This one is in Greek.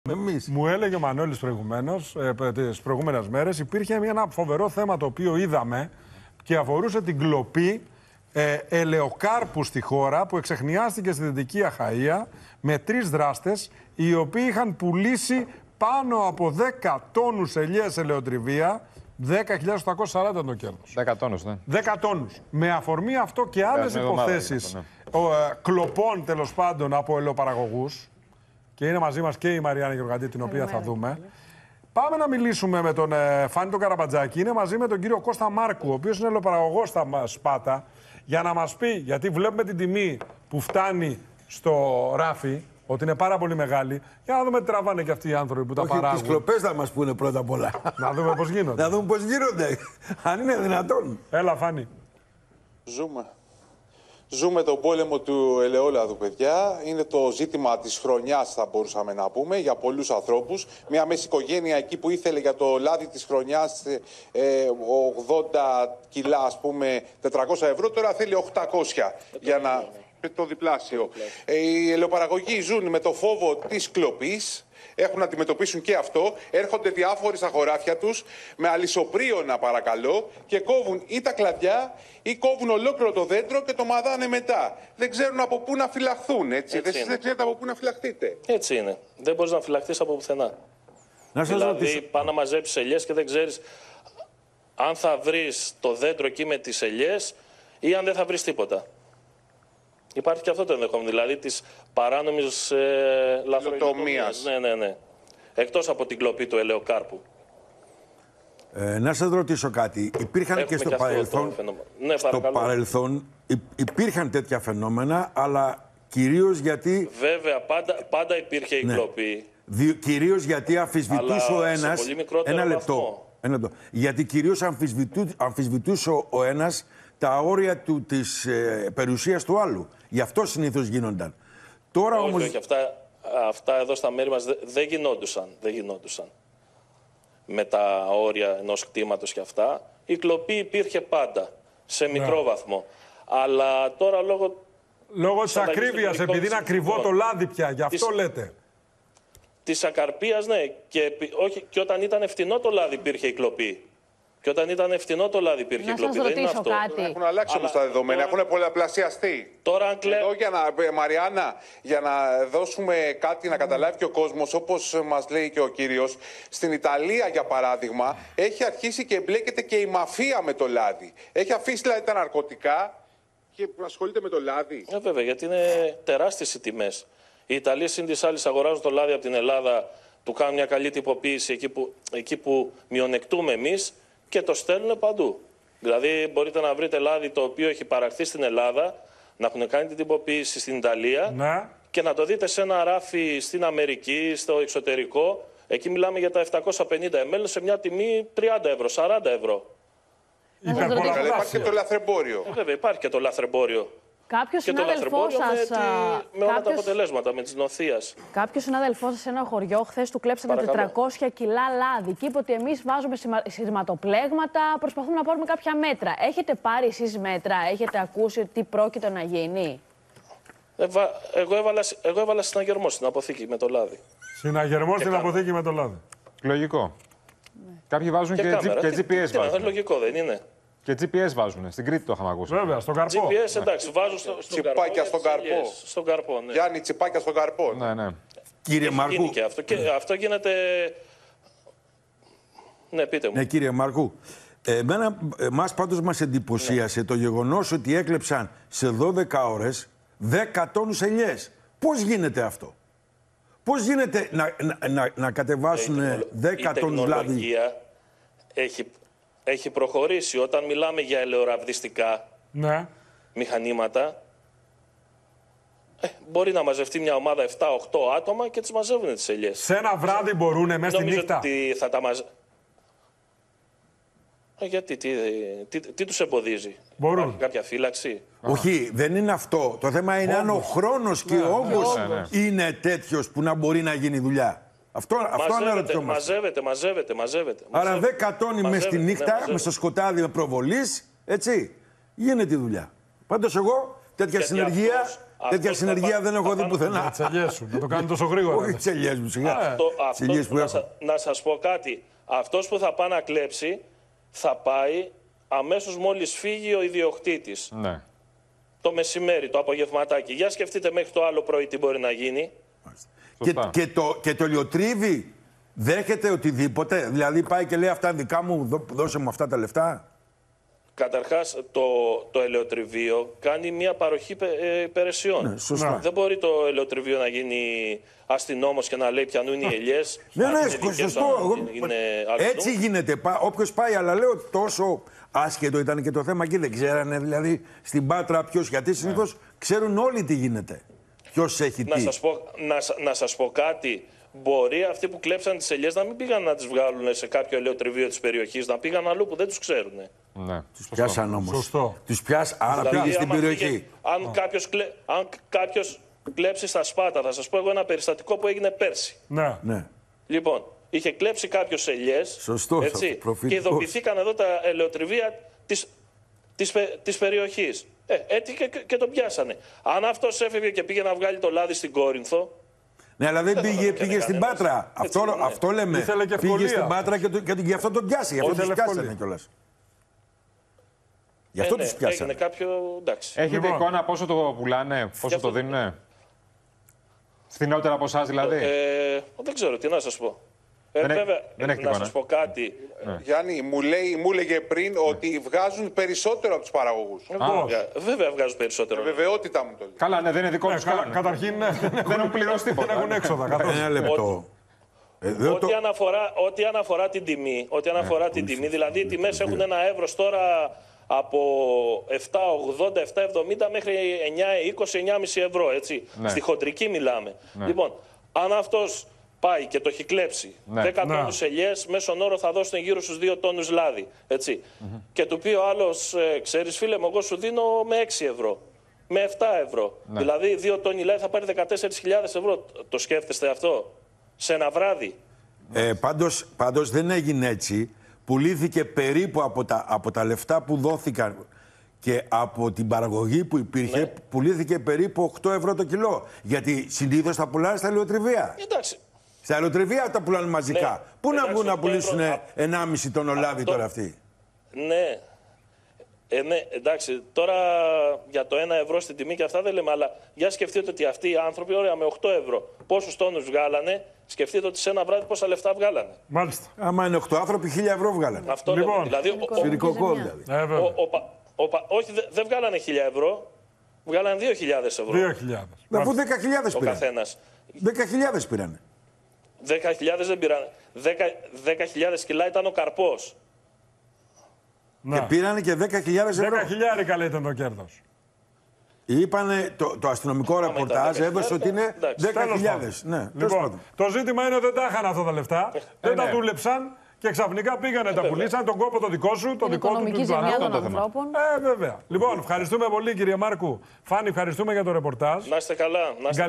Μου έλεγε ο Μανώλης προηγουμένως, τις προηγούμενες μέρες, υπήρχε ένα φοβερό θέμα το οποίο είδαμε και αφορούσε την κλοπή ελαιοκάρπου στη χώρα που εξεχνιάστηκε στη Δυτική Αχαΐα με 3 δράστες οι οποίοι είχαν πουλήσει πάνω από 10 τόνους ελιές ελαιοτριβία. 10.840 το κέρδος. 10 τόνους, ναι. 10 τόνους. Με αφορμή αυτό και άλλες υποθέσεις κλοπών, τέλος πάντων, από ελαιοπαραγωγούς. Και είναι μαζί μας και η Μαριάννα Γεωργαντή, την οποία θα δούμε. Πάμε να μιλήσουμε με τον Φάνη τον Καραμπατζάκη. Είναι μαζί με τον κύριο Κώστα Μάρκου, ο οποίος είναι ελαιοπαραγωγός στα Σπάτα, για να μας πει, γιατί βλέπουμε την τιμή που φτάνει στο ράφι, ότι είναι πάρα πολύ μεγάλη. Για να δούμε τι τραβάνε και αυτοί οι άνθρωποι που τα παράγουν. Τις κλοπές θα μας πούνε πρώτα απ' όλα. Να δούμε πώς γίνονται. Να δούμε πώς γίνονται. Αν είναι δυνατόν. Έλα, Φάνη. Ζούμε τον πόλεμο του ελαιόλαδου, παιδιά. Είναι το ζήτημα της χρονιάς, θα μπορούσαμε να πούμε, για πολλούς ανθρώπους. Μια μέση οικογένεια εκεί που ήθελε για το λάδι της χρονιάς 80 κιλά, ας πούμε, 400 ευρώ, τώρα θέλει 800 για να... Το διπλάσιο. Οι ελαιοπαραγωγοί ζουν με το φόβο της κλοπής. Έχουν να αντιμετωπίσουν και αυτό. Έρχονται διάφοροι στα χωράφια τους με αλυσοπρίωνα, παρακαλώ, και κόβουν ή τα κλαδιά ή κόβουν ολόκληρο το δέντρο και το μαδάνε μετά. Δεν ξέρουν από πού να φυλαχθούν, έτσι. Δεν ξέρετε από πού να φυλαχθείτε. Έτσι είναι. Δεν μπορείς να φυλαχθείς από πουθενά. Δηλαδή, πάνε να μαζέψεις ελιές και δεν ξέρεις αν θα βρεις το δέντρο εκεί με τις ελιές ή αν δεν θα βρεις τίποτα. Υπάρχει και αυτό το ενδεχόμενο, δηλαδή της παράνομης λαθροδοτομίας. Ναι. Εκτός από την κλοπή του ελαιοκάρπου. Να σας ρωτήσω κάτι. Υπήρχαν και στο παρελθόν. Ναι, στο παρελθόν υπήρχαν τέτοια φαινόμενα, αλλά κυρίως γιατί. Βέβαια, πάντα υπήρχε η κλοπή. Κυρίως γιατί αμφισβητούσε ο ένας. Ένα λεπτό. Γιατί κυρίως αμφισβητούσε ο ένας τα όρια της περιουσίας του άλλου. Γι' αυτό συνήθως γίνονταν. Τώρα όμως... Όχι, αυτά εδώ στα μέρη μας δεν γινόντουσαν. Με τα όρια ενός κτήματος και αυτά. Η κλοπή υπήρχε πάντα, σε μικρό βαθμό. Αλλά τώρα λόγω της ακρίβειας, επειδή είναι ακριβό το λάδι πια, γι' αυτό λέτε. Της ακαρπίας, ναι. Και όταν ήταν φτηνό το λάδι υπήρχε η κλοπή. Και όταν ήταν φτηνό το λάδι υπήρχε κλοπή. Δεν είναι αυτό. Έχουν αλλάξει όμως τα δεδομένα, έχουν πολλαπλασιαστεί. Τώρα αν εδώ Μαριάννα, για να δώσουμε κάτι να καταλάβει και ο κόσμος, όπως μας λέει και ο κύριος, στην Ιταλία για παράδειγμα, έχει αρχίσει και εμπλέκεται και η μαφία με το λάδι. Έχει αφήσει δηλαδή τα ναρκωτικά και ασχολείται με το λάδι. Βέβαια, γιατί είναι τεράστιες οι τιμές. Οι Ιταλοί συν της άλλης αγοράζουν το λάδι από την Ελλάδα, του κάνουν μια καλή τυποποίηση εκεί που μειονεκτούμε εμείς. Και το στέλνουν παντού. Δηλαδή, μπορείτε να βρείτε λάδι το οποίο έχει παραχθεί στην Ελλάδα, να έχουν κάνει την τυποποίηση στην Ιταλία και να το δείτε σε ένα ράφι στην Αμερική, στο εξωτερικό. Εκεί μιλάμε για τα 750 ml σε μια τιμή 30 ευρώ, 40 ευρώ. Υπάρχει και το λαθρεμπόριο. Βέβαια, υπάρχει και το λαθρεμπόριο. Κάποιος και το λαθρεμπόριο με όλα τα αποτελέσματα, με τις νοθείας. Κάποιος συνάδελφός σας σε ένα χωριό χθες του κλέψανε 400 κιλά λάδι και είπε ότι εμείς βάζουμε σειρματοπλέγματα, προσπαθούμε να πάρουμε κάποια μέτρα. Έχετε πάρει εσείς μέτρα, έχετε ακούσει τι πρόκειται να γίνει? Εγώ έβαλα συναγερμό στην αποθήκη με το λάδι. Συναγερμό στην αποθήκη με το λάδι. Λογικό. Κάποιοι βάζουν και GPS βάζουν. Λογικό δεν είναι? Και GPS βάζουν. Στην Κρήτη το είχαμε ακούσει. Βέβαια, στον καρπό. GPS, εντάξει, βάζουν τσιπάκια στον καρπό. Στον καρπό, ναι. Γιάννη, τσιπάκια στον καρπό. Ναι. Κύριε Μαρκού. Αυτό γίνεται. Ναι, πείτε μου. Ναι, κύριε Μαρκού. Εμάς πάντως μας εντυπωσίασε το γεγονός ότι έκλεψαν σε 12 ώρες 10 τόνους ελιές. Πώς γίνεται αυτό? Πώς γίνεται να κατεβάσουν 10 τόνους λάδι? Η τεχνολογία έχει προχωρήσει. Όταν μιλάμε για ελαιοραβδιστικά μηχανήματα, μπορεί να μαζευτεί μια ομάδα 7-8 άτομα και τις μαζεύουν τις ελιές. Σε ένα βράδυ μπορούν μέσα στη νύχτα? Ότι θα τα γιατί, τι τους εμποδίζει? Μπορούν. Κάποια φύλαξη? Όχι, δεν είναι αυτό. Το θέμα είναι αν ο χρόνος και ο όγκος είναι τέτοιος που να μπορεί να γίνει δουλειά. Αυτό μαζεύεται. Άρα 10 τόνοι μες τη νύχτα, μες στο σκοτάδι με προβολής, έτσι, γίνεται η δουλειά. Πάντως εγώ τέτοια συνεργεία Τέτοια συνεργεία δεν έχω δει πουθενά. τις ελιές σου, να το κάνει τόσο γρήγορα. Όχι τις ελιές μου, σιγά. Να σας πω κάτι. Αυτός που θα πάει να κλέψει θα πάει αμέσως μόλις φύγει ο ιδιοκτήτης. Ναι. Το μεσημέρι, το απογευματάκι. Για σκεφτείτε μέχρι το άλλο πρωί τι μπορεί να γίνει. Και το λιοτρίβι δέχεται οτιδήποτε. Δηλαδή πάει και λέει αυτά δικά μου, δώσε μου αυτά τα λεφτά. Καταρχάς, το ελαιοτριβείο κάνει μια παροχή υπηρεσιών. Ναι, σωστά. Δεν μπορεί το ελαιοτριβείο να γίνει αστυνόμος και να λέει ποιανού είναι οι ελιές. Ναι, σωστό. Έτσι γίνεται. Όποιος πάει, αλλά λέω τόσο άσχετο ήταν και το θέμα και δεν ξέρανε δηλαδή στην Πάτρα ποιος. Γιατί συνήθως ξέρουν όλοι τι γίνεται. Ποιος έχει τι. Να σας πω κάτι. Μπορεί αυτοί που κλέψαν τις ελιές να μην πήγαν να τις βγάλουν σε κάποιο ελαιοτριβείο της περιοχής, να πήγαν αλλού που δεν τους ξέρουν. Ναι. Τους πιάσαν όμως. Σωστό. Τους πιάσαν, άρα δηλαδή, πήγε στην περιοχή. Αν κάποιος κλέψει στα Σπάτα, θα σας πω εγώ ένα περιστατικό που έγινε πέρσι. Ναι. Λοιπόν, είχε κλέψει κάποιος ελιές. Σωστό, έτσι, και ειδοποιηθήκαν εδώ τα ελαιοτριβεία της περιοχής. Έτυχε και τον πιάσανε. Αν αυτός έφευγε και πήγε να βγάλει το λάδι στην Κόρινθο. Ναι, αλλά δεν πήγε στην Πάτρα. Αυτό λέμε. Πήγε στην Πάτρα και γι' αυτό τον πιάσει. Γι' αυτό τους πιάσανε κιόλας. Γι' αυτό τους πιάσανε. Έχετε εικόνα πόσο το πουλάνε, πόσο το δίνουνε? Φθηνότερα από εσάς δηλαδή? Δεν ξέρω, τι να σας πω. Βέβαια, να σας πω κάτι. Γιάννη, μου έλεγε πριν ότι βγάζουν περισσότερο από τους παραγωγούς. Βέβαια βγάζουν περισσότερο. Βεβαιότητα μου το λέει. Καλά, ναι, δεν είναι δικό τους. Καταρχήν δεν έχουν πληρώσει τίποτα. Δεν έχουν έξοδα. Ένα λεπτό. Ό,τι αναφορά την τιμή, δηλαδή οι τιμές έχουν ένα εύρος τώρα από 7,80, 7,70 μέχρι 9,20, 9,5 ευρώ, έτσι. Ναι. Στη χοντρική μιλάμε. Ναι. Λοιπόν, αν αυτός πάει και το έχει κλέψει 10 τόνους ελιές, μέσον όρο θα δώσουν γύρω στους 2 τόνους λάδι, έτσι. Και του πει ο άλλος, ξέρεις φίλε μου, εγώ σου δίνω με 6 ευρώ, με 7 ευρώ. Ναι. Δηλαδή 2 τόνοι λάδι θα πάρει 14.000 ευρώ. Το σκέφτεστε αυτό σε ένα βράδυ? Πάντως δεν έγινε έτσι. Πουλήθηκε περίπου από τα λεφτά που δόθηκαν και από την παραγωγή που υπήρχε, πουλήθηκε περίπου 8 ευρώ το κιλό. Γιατί συνήθως τα πουλάνε στα ελαιοτριβεία. Εντάξει. Στα ελαιοτριβεία τα πουλάνε μαζικά. Πού να βγουν να πουλήσουν 1,5 τόνο λάδι τώρα αυτοί? Ναι. Ναι, εντάξει, τώρα για το 1 ευρώ στην τιμή και αυτά δεν λέμε, αλλά για σκεφτείτε ότι αυτοί οι άνθρωποι, ωραία, με 8 ευρώ, πόσους τόνους βγάλανε, σκεφτείτε ότι σε ένα βράδυ πόσα λεφτά βγάλανε. Μάλιστα. Άμα είναι 8 άνθρωποι, 1.000 ευρώ βγάλανε. Αυτό λοιπόν, δηλαδή. Σφυρικό δηλαδή. Όχι, δεν βγάλανε 1.000 ευρώ, βγάλανε 2.000 ευρώ. 2.000. Αφού 10.000 ο καθένας. 10.000 πήρανε. 10.000 δεν πήρανε. 10.000 κιλά ήταν ο καρπός. Και πήρανε και 10.000 ευρώ. 10.000 λέει ήταν το κέρδος. Είπανε, το αστυνομικό ρεπορτάζ έδωσε ότι είναι 10.000. Ναι, λοιπόν, το ζήτημα είναι ότι δεν τα είχαν αυτά τα λεφτά, δεν τα δούλεψαν και ξαφνικά πήγανε, τα πουλήσαν, τον κόπο το δικό σου, το δικό του, του ζημιά των ανθρώπων. Βέβαια. Λοιπόν, ευχαριστούμε πολύ κύριε Μάρκου. Φάνη, ευχαριστούμε για το ρεπορτάζ. Να είστε καλά.